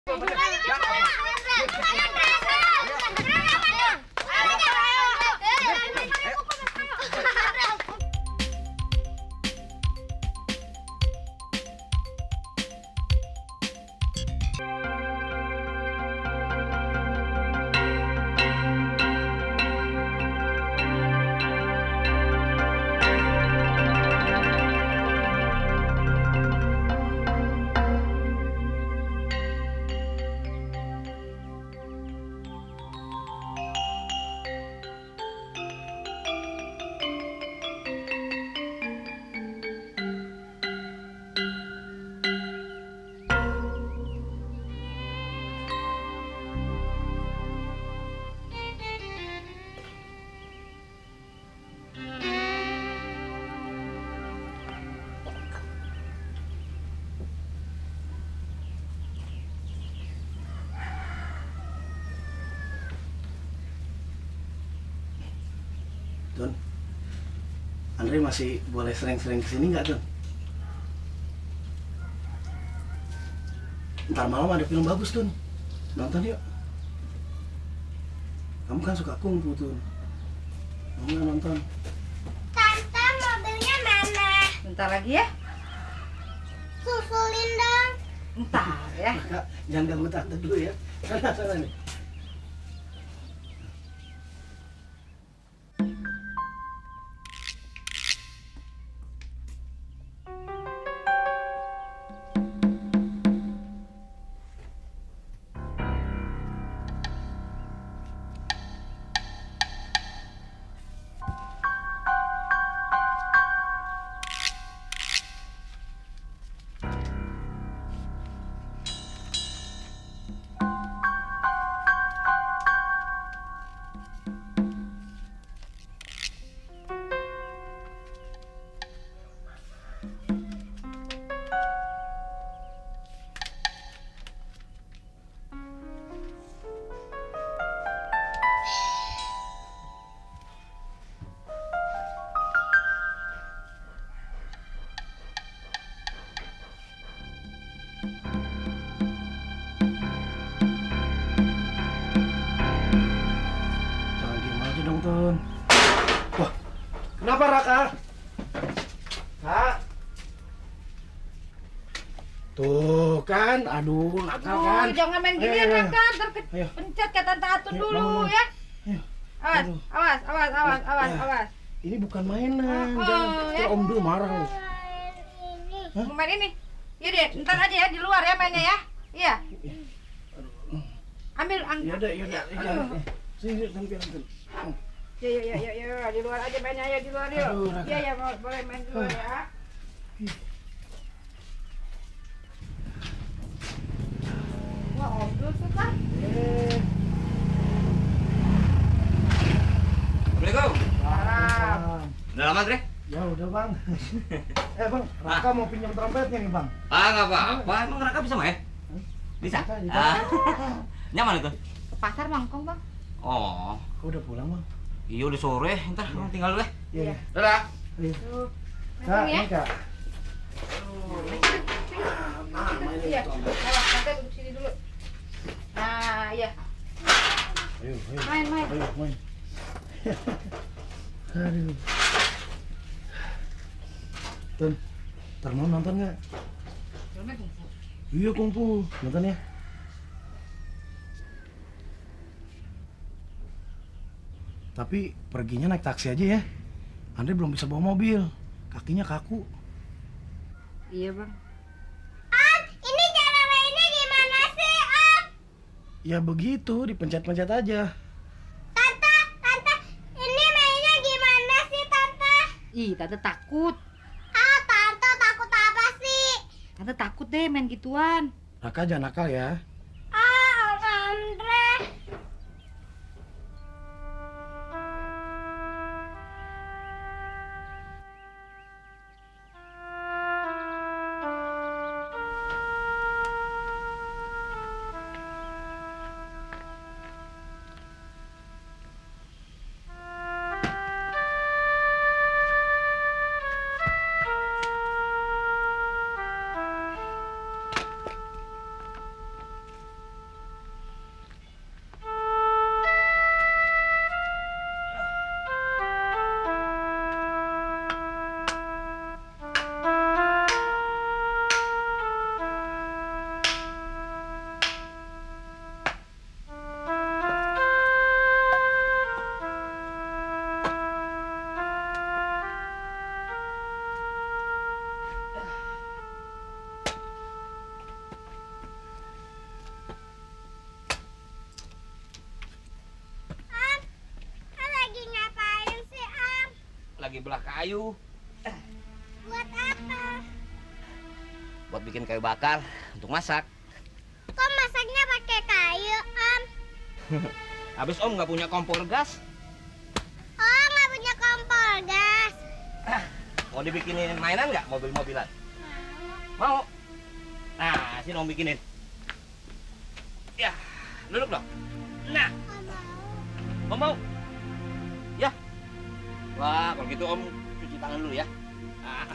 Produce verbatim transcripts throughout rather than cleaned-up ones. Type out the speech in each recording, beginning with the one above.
Tun, Andre masih boleh sering-sering kesini nggak, Tun? Ntar malam ada film bagus, Tun. Nonton yuk. Kamu kan suka kungfu, Tun. Mau nggak nonton? Tante, mobilnya mana? Bentar lagi ya. Susulin dong. Entar ya. Kak, jangan ganggu tante dulu ya. Sana, sana nih. Jangan diem aja dong, Tun. Wah, kenapa Raka? Kak? Tuh kan, aduh, nakal kan. Aduh, jangan main gini Ayo, ayo, kan, ntar ayo. pencet ke Tante Atun Ayo, dulu bangun, ya. Ayo. Awas, Aduh. awas, awas, awas, awas, Ya. awas. Ini bukan mainan, Oh, jangan. oh, Ntar ya. Om dulu marah loh. Ini. Hah? Mau main ini? Iya deh, ntar aja ya di luar ya mainnya ya. Iya. Ambil ang. Ya udah, ya udah. Aduh. Sini, tampil, tampil. Ya, ya, ya, ya, ya, di luar aja mainnya ya di luar yuk. Aduh, Raka. Iya, ya, mau- boleh main di luar Oh. ya. Wah, Om Dul tuh kan. Eh, Assalamualaikum. Salam. Udah lama, Dre? Ya udah, Bang. Eh, Bang, Raka mau pinjam trompetnya nih, Bang. Ah, nggak apa-apa. Emang Raka bisa main? Bisa? Bisa, bisa. Ah. Nyaman itu? Ke pasar mangkong, Bang. Oh, Kau udah pulang, Bang? iya udah sore. Ntar kamu tinggal dulu ya. Iya, iya. Dadah. Iya. Tuh. Kak, Main ya. ini Kak. Iya. Awas, Tante duduk sini dulu. Nah, iya. Ayo, ayo. Main, main. Ayo, main. Aduh. Tun, ntar mau nonton nggak? Filmnya kungfu. Iya, kungfu. Nonton ya. Tapi perginya naik taksi aja ya. Andre belum bisa bawa mobil. Kakinya kaku. Iya, Bang. Om, ini cara mainnya gimana sih, Om? Ya begitu, dipencet-pencet aja. Tante, Tante, ini mainnya gimana sih, Tante? Ih, Tante takut. Ah, Tante takut apa sih? Tante takut deh main gituan. Raka jangan nakal ya. Ah, Om Andre. belah kayu. Buat apa? Buat bikin kayu bakar untuk masak. Kok masaknya pakai kayu, Om? Habis Om nggak punya kompor gas. Oh, nggak punya kompor gas. Mau dibikinin mainan nggak, mobil-mobilan? Mau. Nah, sini Om bikinin. Ya, duduk dong. Nah, Nggak mau. Om mau? Ya. Wah, kalau gitu Om cuci tangan dulu ya. Ah.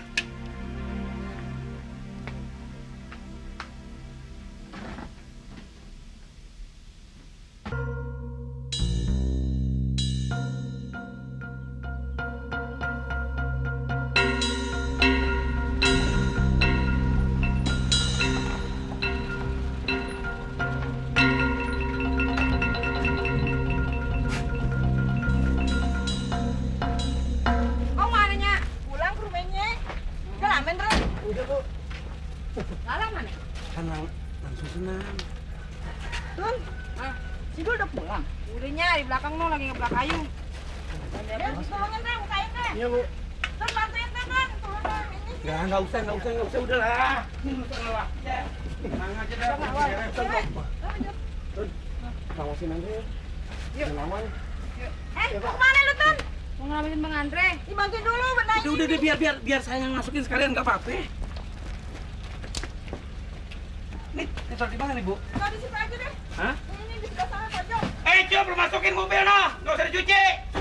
Kau mananya? Pulang ke rumahnya? Udah lama, Ndra? Udah, Bu. Lalang mana? Kan lang langsung senang. Tun, ah, si Dul udah pulang. Udahnya di belakang no lagi ngeblak kayu. Ya, tolongin deh, bukain deh. Iya, Bu. Tun, bantuin deh, Tun. Tolong, ini. Ya, nggak usah, nggak usah, nggak usah. Udah lah. Tenang aja dah. Tun, ngawasin Andre. Yuk. Jangan lama ya. Eh, mau kemana lu, Tun? Mau ngelamatin Bang Andre. Dibantuin dulu, benahin. Udah, udah, udah, biar, biar, biar saya yang masukin sekalian, nggak apa-apa. Nih, ini taruh di mana nih, Bu? Nggak di situ aja deh. Hah? Ini di sebelah sana pojok. Eh, coba belum masukin mobil, noh. Nggak usah dicuci.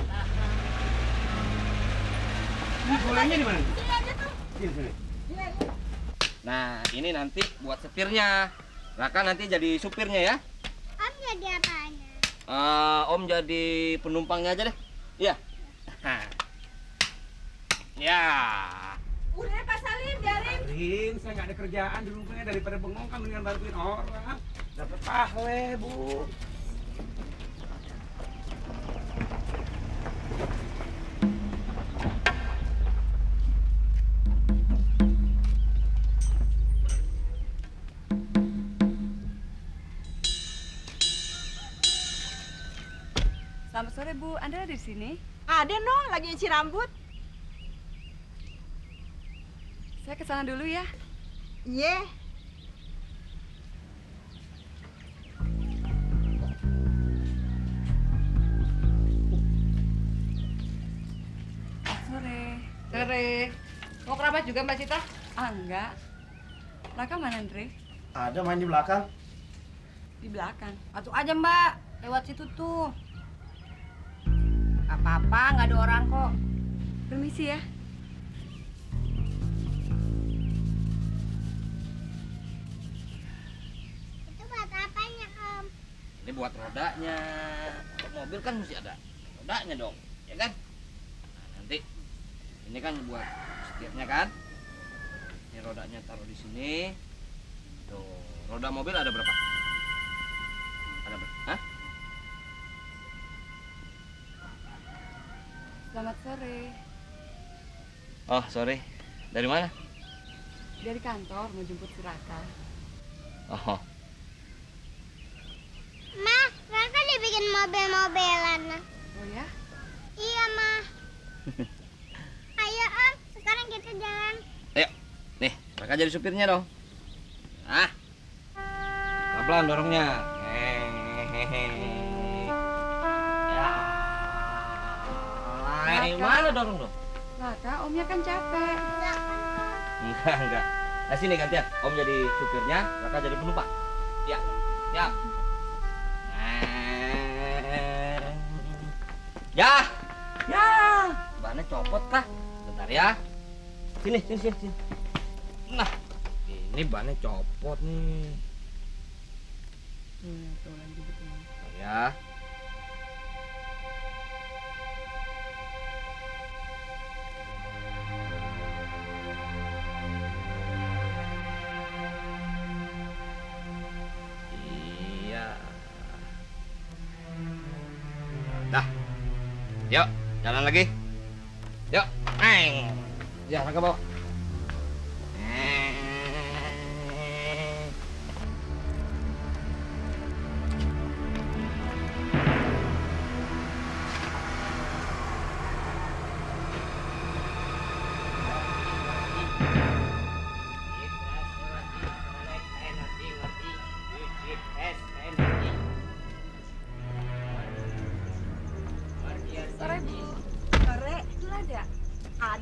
Ini gulanya di mana? Sini aja tuh. Sini, sini. Sini aja. Nah, ini nanti buat setirnya. Raka nanti jadi supirnya ya. Om jadi apanya? Eh, Om jadi penumpangnya aja deh. Iya. Ya. Udah, Pak Salim, biarin. Rin, saya nggak ada kerjaan di rumahnya, daripada bengong kan mendingan bantuin orang. Dapat pahle, Bu. Selamat sore Bu, Anda ada di sini? Ada no, lagi nyuci rambut. Saya ke sana dulu ya. Iya. Sore. Sore. Mau kerabat juga Mbak Cita? Ah, enggak. Raka mana, Andre? Ada main di belakang. Di belakang. Masuk aja Mbak, lewat situ tuh. Gak apa-apa, nggak ada orang kok. Permisi ya. Itu buat apanya, Om? Ini buat rodanya. Kalau mobil kan mesti ada rodanya dong, ya kan? Nah, nanti ini kan buat setirnya kan? Ini rodanya taruh di sini. Tuh, roda mobil ada berapa? Ada berapa? Hah? Selamat sore. Oh, sorry. Dari mana? Dari kantor mau jemput si Raka. Oh, Ma, Raka dibikin mobil-mobilan. Oh ya? Iya, Ma. Ayo, Om. Sekarang kita jalan. ayo. Nih, Raka jadi supirnya dong. Ah. Pelan-pelan dorongnya. Hehehe. Ya. Ay, mana dorong dong? Raka, Omnya kan capek. Enggak, enggak. Nah, sini gantian. Om jadi supirnya, Raka jadi penumpang. Ya. Ya. Ya. Ya. Bannya copot kah? Bentar ya. Sini, sini, sini, sini. Nah, ini bannya copot nih. Hmm, tuh lagi gitu. Bentar ya. Iya. Dah. Yuk, jalan lagi. Yuk. Eng. Ya, Raka bawa.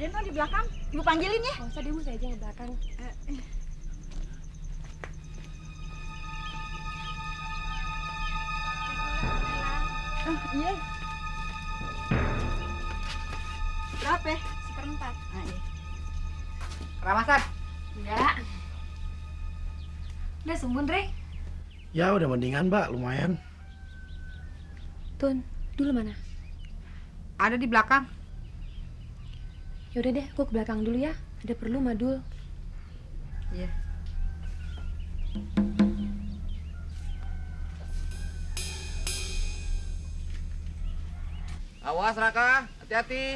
Ada no di belakang. Ibu panggilin ya. Nggak usah, dia mesti aja yang belakang. Oh, iya. Berapa? Seperempat. Nah, iya. Ramasan. Ya. Udah sembuh, Re? Ya udah mendingan mbak, lumayan. Tun, dulu mana? Ada di belakang. Yaudah deh, aku ke belakang dulu ya. Ada perlu, Madul. Iya. Awas Raka, hati-hati.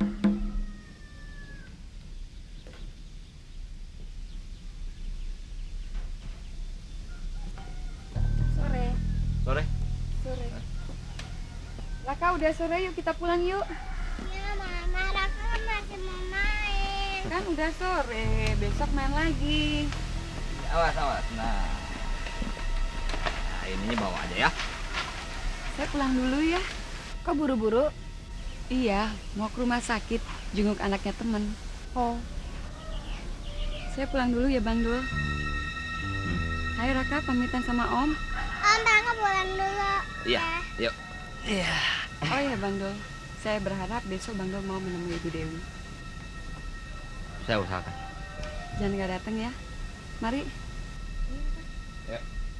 Sore. Sore. Sore. Raka udah sore, yuk kita pulang yuk. Ya mama, Raka kan masih mau main. Kan udah sore, besok main lagi. Awas, awas. Nah. Nah, ininya bawa aja ya. Saya pulang dulu ya. Kok buru-buru? Iya, mau ke rumah sakit, jenguk anaknya temen. Oh, Saya pulang dulu ya Bang Dul. Ayo Raka, pamitan sama Om. Om, Raka pulang dulu. Iya, yuk. Oh iya Bang Dul, saya berharap besok Bang Dul mau menemui Ibu Dewi. Saya usahakan. Jangan nggak datang ya. Mari. Ya.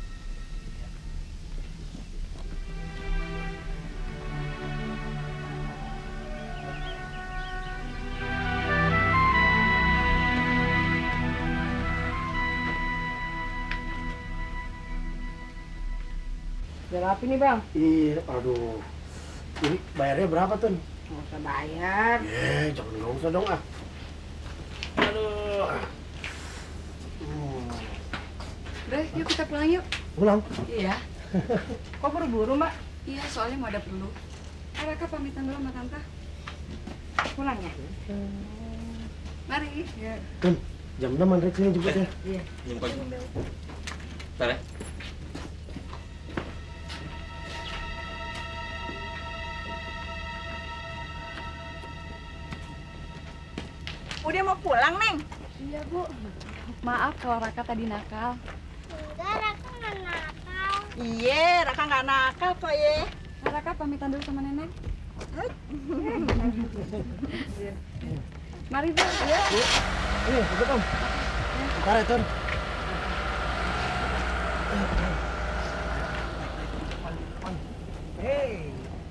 Udah rapi nih, Bang. Iya, aduh. Ini bayarnya berapa tuh? Nggak usah bayar. Eh, jangan nggak usah dong ah. Aduh. Hmm. Udah, yuk kita pulang yuk. Pulang. Iya. Kok buru-buru, Mbak? Iya, soalnya mau ada perlu. Ayo Raka pamitan dulu sama Tante. Pulang ya? Mari. Ya. Tun, jam enam Andre sini jemput ya. Iya. Jemput. Bentar ya. Udah mau pulang, Neng? Iya Bu. Maaf kalau Raka tadi nakal. Enggak, Raka nggak nakal. Iya, Raka nggak nakal kok ya. Nah, Raka pamitan dulu sama Nenek. Mari Bu. Ya. Ini, jemput Om. Bentar ya, Tun. Hei.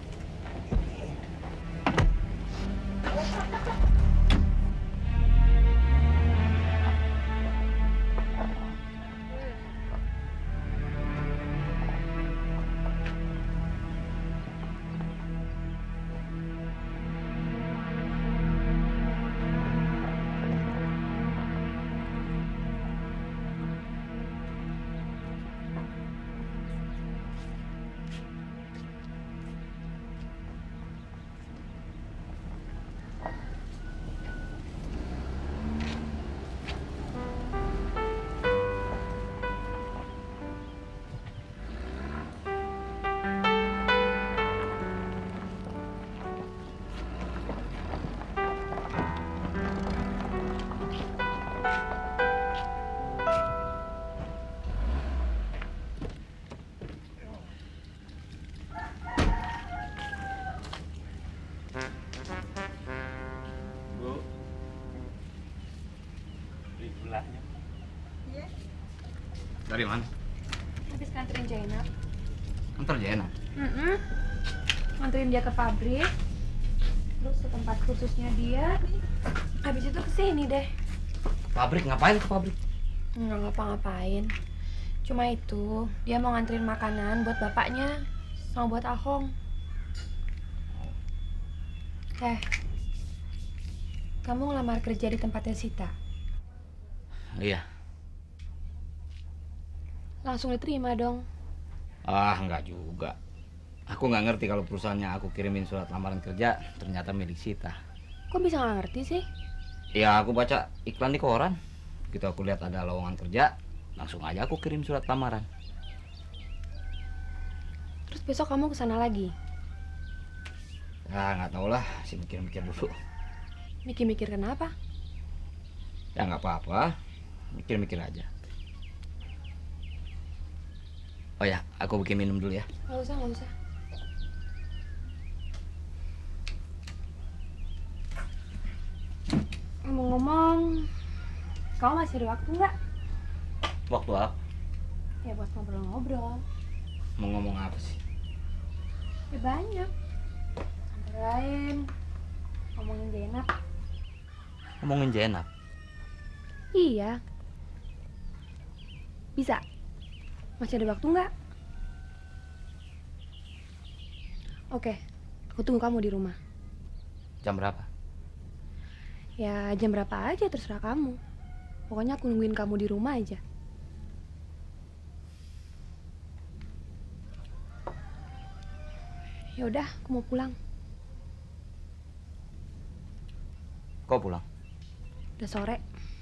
Dari mana? habis nganterin Jainab. Antar Jena. Mm-mm. Nganterin dia ke pabrik. Terus ke tempat khususnya dia. Habis itu kesini deh. Pabrik ngapain ke pabrik? Nggak ngapa-ngapain. Cuma itu, dia mau nganterin makanan buat bapaknya sama buat Ahong. Eh, kamu ngelamar kerja di tempatnya Sita. Iya. Langsung diterima dong. Ah, enggak juga. Aku nggak ngerti kalau perusahaannya aku kirimin surat lamaran kerja ternyata milik Sita. Kok bisa nggak ngerti sih? Ya aku baca iklan di koran. Begitu aku lihat ada lowongan kerja, langsung aja aku kirim surat lamaran. Terus besok kamu kesana lagi? Ya nggak tahu lah, sih mikir-mikir dulu. Mikir-mikir kenapa? Ya nggak apa-apa, mikir-mikir aja. Oh ya, aku bikin minum dulu ya. Nggak usah, nggak usah. Ngomong-ngomong, kamu masih ada waktu nggak? Waktu apa? Ya buat ngobrol-ngobrol. Mau ngomong apa sih? Ya banyak. Antara lain, ngomongin Zainab. Ngomongin Zainab? Iya. Bisa? Masih ada waktu nggak? Oke, aku tunggu kamu di rumah. Jam berapa? Ya jam berapa aja terserah kamu. Pokoknya aku nungguin kamu di rumah aja. Ya udah, aku mau pulang. Kau pulang? Udah sore.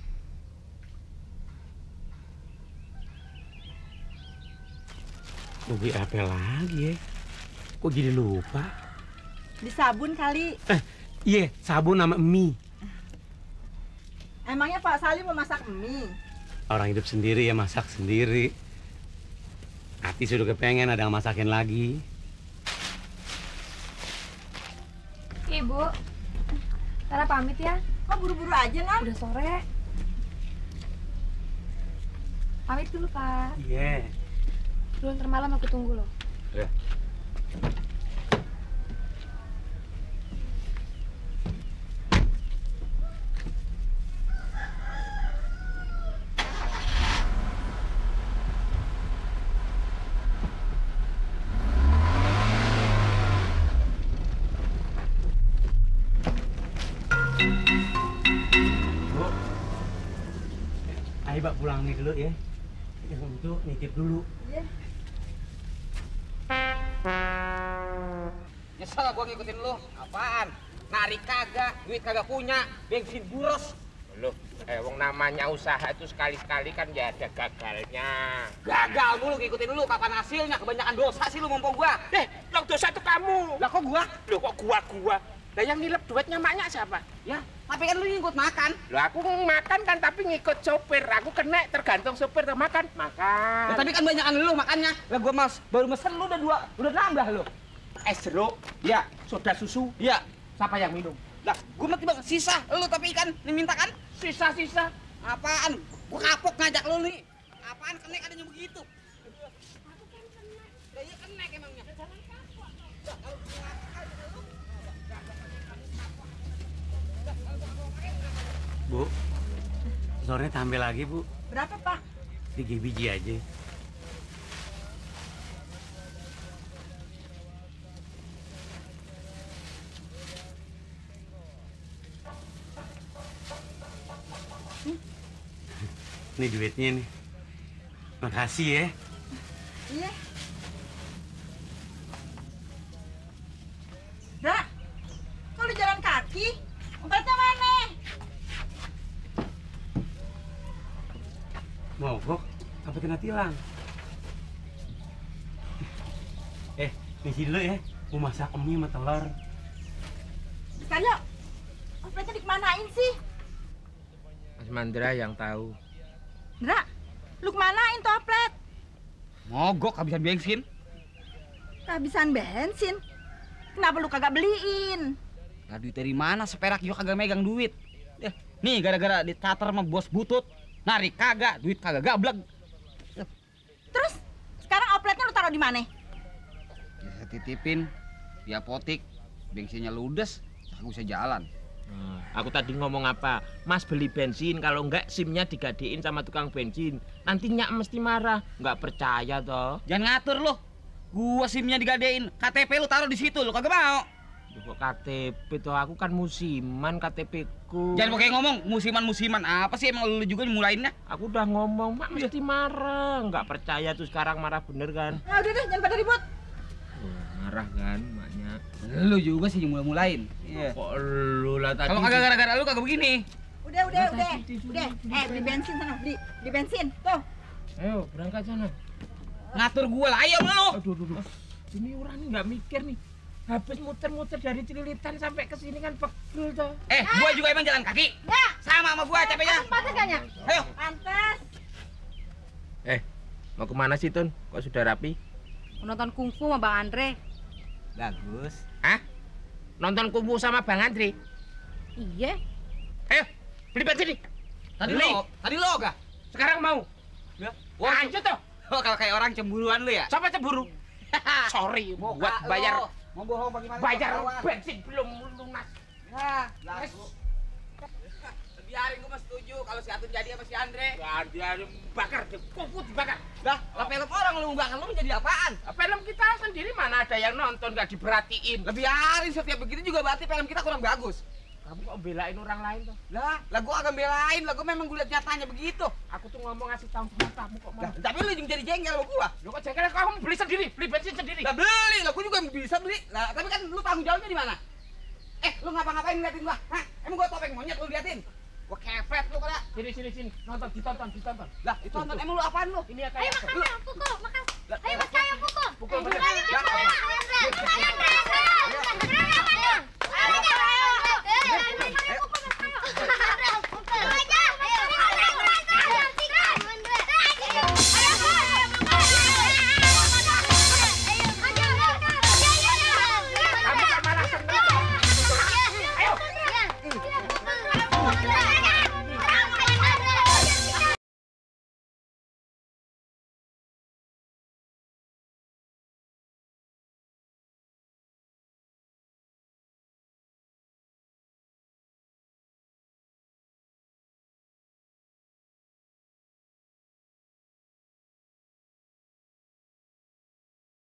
Beli apa lagi ya? Kok jadi lupa? Di sabun kali. Eh, iya, sabun sama mie. Emangnya Pak Salim mau masak mie? Orang hidup sendiri ya masak sendiri. Hati sudah kepengen ada yang masakin lagi. Ibu, Tara pamit ya. Kok buru-buru aja, Nan? Udah sore. Pamit dulu, Pak. Iya. Dulu ntar malam aku tunggu loh. Yeah. Ayo Pak pulang nih dulu ya. Untuk nitip dulu. Iya. Nyesel gua ngikutin lu. Apaan? Narik kagak, duit kagak punya, bensin boros. Loh, eh wong namanya usaha itu sekali-sekali kan ya ada gagalnya. Gagal mulu ngikutin lu, kapan hasilnya? Kebanyakan dosa sih lu ngompong gua. Eh, yang dosa itu kamu. Lah kok gua? Loh kok gua-gua? Lah yang nilep duitnya maknya siapa? Ya, tapi kan lu ngikut makan. Loh aku makan kan tapi ngikut sopir. Aku kena tergantung sopir tuh makan. Makan. Ya, tapi kan banyakan lu makannya. Lah gua mas baru mesen lu udah dua, udah nambah lu. Es jeruk, ya, soda susu, Iya. siapa yang minum? Lah, gua mati bang sisa lu tapi ikan diminta kan? Sisa-sisa. Apaan? Gua kapok ngajak lu nih. Apaan kenek adanya begitu? Aku kan kenek. Lah iya kenek emangnya. Jangan kapok. Lah kalau gua ngajak lu. Bu, sore tambah lagi Bu. Berapa, Pak? Tiga biji aja. Ini duitnya nih. Makasih ya. Iya. Dak, kok lu jalan kaki? Obatnya mana? Mogok sampai kena tilang. Eh, misi dulu ya. Mau masak mie sama telur. Sekali, obatnya dikemanain sih? Mas Mandra yang tahu. Dra, lu kemanain toplet? Mogok habisan bensin. Kehabisan bensin. Kenapa lu kagak beliin? Lah duit dari mana? Seperak juga kagak megang duit. Eh, nih gara-gara ditater sama bos butut. Narik kagak, duit kagak gablek. Terus sekarang opletnya lu taruh di mana? Ya, saya titipin di apotik. Bensinnya ludes, aku bisa jalan. Nah, aku tadi ngomong apa? Mas beli bensin, kalau enggak SIM-nya digadein sama tukang bensin. Nantinya mesti marah. Enggak percaya toh. Jangan ngatur loh. Gua SIM-nya digadein. K T P lu taruh di situ, lu kagak mau. Kok K T P toh, aku kan musiman K T P-ku. Jangan pakai ngomong musiman-musiman apa sih emang lu juga mulainnya? Aku udah ngomong, Mak mesti marah. Enggak percaya tuh sekarang marah bener kan? Ah, udah deh, jangan pada ribut. Oh, marah kan maknya. Lu juga sih mulai-mulain. Iya. Kok lu lah tadi? Kalau kagak gara-gara lu kagak begini. Udah, udah, udah. Udah, eh beli bensin sana, beli. Beli bensin. Tuh. Ayo berangkat sana. Ngatur gua lah, ayo lu. Aduh, aduh, aduh. Ini orang ini nggak mikir nih. Habis muter-muter dari Cililitan sampai ke sini kan pegel toh. Eh, gua juga emang jalan kaki. Ya. Sama sama gua capeknya. Pantes gak, Nyak? Ayo. Pantes. Eh, mau kemana sih, Tun? Kok sudah rapi? Nonton kungfu sama Bang Andre. Bagus. Hah? Nonton kungfu sama Bang Andri? Iya. Ayo, beli bensin nih. Tadi Beli. lo, tadi lo gak? Sekarang mau. Ya. Wah, lanjut toh. Oh, kalau kayak orang cemburuan lu ya? Siapa cemburu? Sorry, Muka buat lo. bayar Mau bohong bagaimana? bayar Kawan. bensin belum lunas. Ya, lagu. Biarin gua mah setuju kalau si Atun jadi sama si Andre. Wah, dia bakar, dia kungfu dibakar. Lah, lah film orang lu enggak lu menjadi apaan? Film kita sendiri mana ada yang nonton nggak diperhatiin. Lebih biarin setiap begitu juga berarti film kita kurang bagus. Kamu kok belain orang lain tuh? Lah, lah gua akan belain, lah gua memang gua lihat nyatanya begitu. Aku tuh ngomong ngasih tahu sama kamu kok Lah, malah. tapi lu juga jadi jengkel sama gua. Lu kok jengkel, kamu beli sendiri, beli bensin sendiri. Lah beli, lah gua juga bisa beli. Lah, tapi kan lu tanggung jawabnya di mana? Eh, lu ngapa-ngapain ngeliatin gua? Hah? Emang gua topeng monyet lu liatin? Gua kefret lu pada. Sini, sini, sini, nonton, ditonton, ditonton. Lah, itu nonton emang lu apaan lu? Ini ya Ayo kayak makan ya, pukul, makan. Ayo mas kayak pukul. pukul Eh,